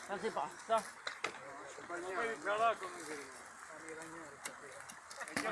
Ça c'est pas ça. Ma poi di là come